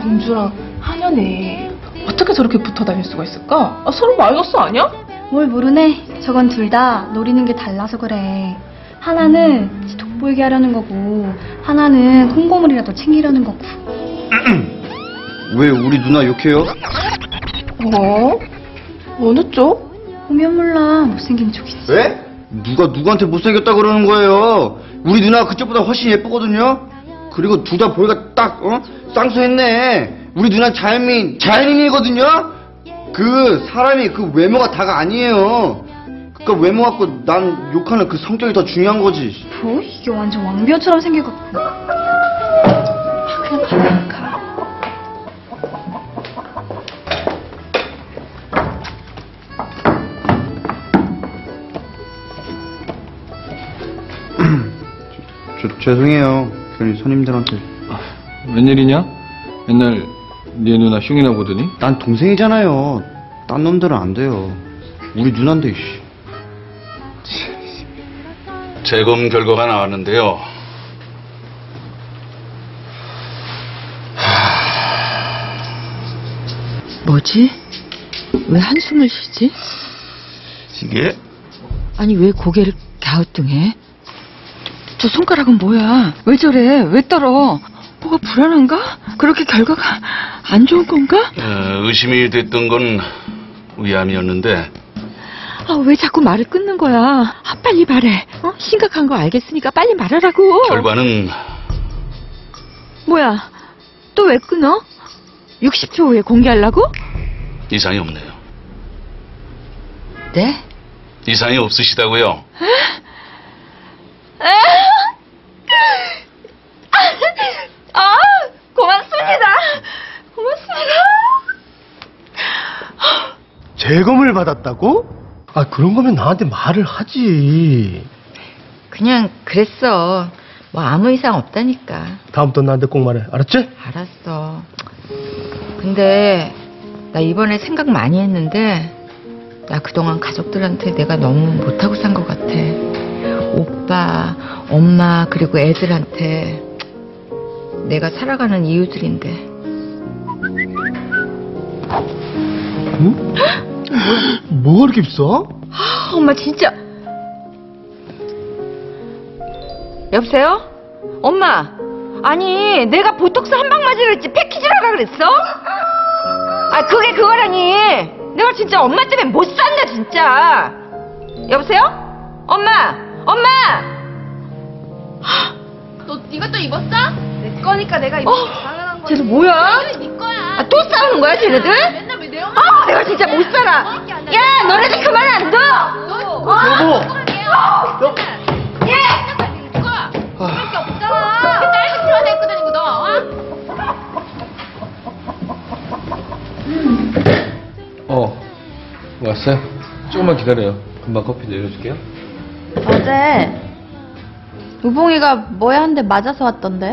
경주랑 한현이 어떻게 저렇게 붙어 다닐 수가 있을까? 서로 마이너스 아니야? 뭘 모르네. 저건 둘 다 노리는 게 달라서 그래. 하나는 지 돋보이게 하려는 거고, 하나는 콩고물이라도 챙기려는 거고. 왜 우리 누나 욕해요? 어느 쪽? 보면 몰라. 못생긴 쪽이지. 왜? 누가 누구한테 못생겼다 그러는 거예요? 우리 누나가 그쪽보다 훨씬 예쁘거든요? 그리고 둘 다 보기가 딱, 쌍수했네. 우리 누나 자연인이거든요? 사람이 그 외모가 다가 아니에요. 그니까 외모 갖고 난 욕하는 그 성격이 더 중요한 거지. 뭐? 이게 완전 왕비호처럼 생겨갖고. 그냥 가. 죄송해요. 괜히 손님들한테. 웬일이냐? 맨날 네 누나 흉이나 보더니? 난 동생이잖아요. 딴 놈들은 안 돼요. 우리 누나인데, 씨. 재검 결과가 나왔는데요. 뭐지? 왜 한숨을 쉬지? 이게 아니 왜 고개를 갸우뚱해? 저 손가락은 뭐야? 왜 저래? 왜 떨어? 뭐가 불안한가? 그렇게 결과가 안 좋은 건가? 의심이 됐던 건 위암이었는데 아, 왜 자꾸 말을 끊는 거야? 아, 빨리 말해. 심각한 거 알겠으니까 빨리 말하라고. 결과는 뭐야? 또 왜 끊어? 60초 후에 공개하려고? 이상이 없네요. 네? 이상이 없으시다고요? 고맙습니다. 고맙습니다. 재검을 받았다고? 아, 그런 거면 나한테 말을 하지. 그냥 그랬어. 뭐 아무 이상 없다니까. 다음부터 나한테 꼭 말해. 알았지? 알았어. 근데 나 이번에 생각 많이 했는데 나 그동안 가족들한테 내가 너무 못하고 산 것 같아. 오빠, 엄마 그리고 애들한테 내가 살아가는 이유들인데. 응? 뭐가 이렇게 비싸? 아, 엄마 진짜. 여보세요? 엄마. 아니 내가 보톡스 한 방 맞으려 했지 패키지로 하라 그랬어? 아 그게 그거라니. 내가 진짜 엄마 때문에 못 산다 진짜. 여보세요? 엄마. 너 네가 또 입었어? 내 거니까 내가 입고 당연한 거지. 쟤들 뭐야? 네 거야. 아, 또 싸우는 거야 쟤네들? 맨날 왜 내 엄마? 아 내가 진짜 못 살아. 야 너네들 그만 안 둬. 여보! 예! 이거야. 그럴 게 없잖아. 딸기 필요하다 입고 다니고 너. 왔어요? 조금만 기다려요. 금방 커피 내려줄게요. 어제 우봉이가 뭐야 한 대 맞아서 왔던데.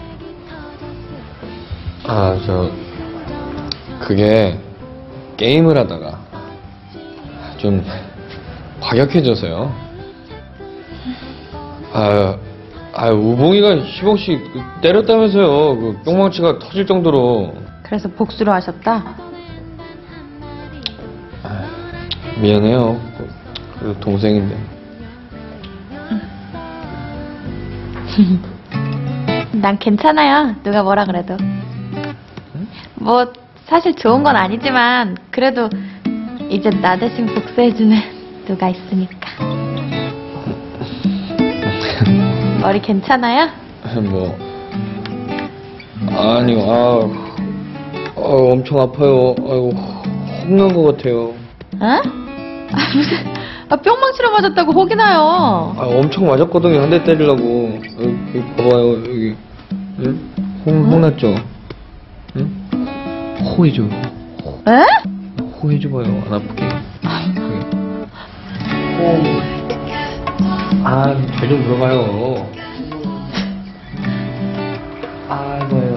그게 게임을 하다가 좀 과격해져서요. 우봉이가 희봉씨 때렸다면서요. 그 뿅망치가 터질 정도로. 그래서 복수를 하셨다. 미안해요. 그래도 동생인데. 난 괜찮아요. 누가 뭐라 그래도. 뭐 사실 좋은 건 아니지만 그래도 이제 나 대신 복수해주는 누가 있으니까. 머리 괜찮아요? 엄청 아파요. 아이고, 혼난 것 같아요. 무슨 뿅망치로 맞았다고 혹이 나요. 엄청 맞았거든요. 한 대 때리려고. 여기 봐봐요. 여기. 혼났죠? 응? 호해줘. 에? 호해줘봐요. 안 아프게. 잘 좀 들어봐요. 아이고.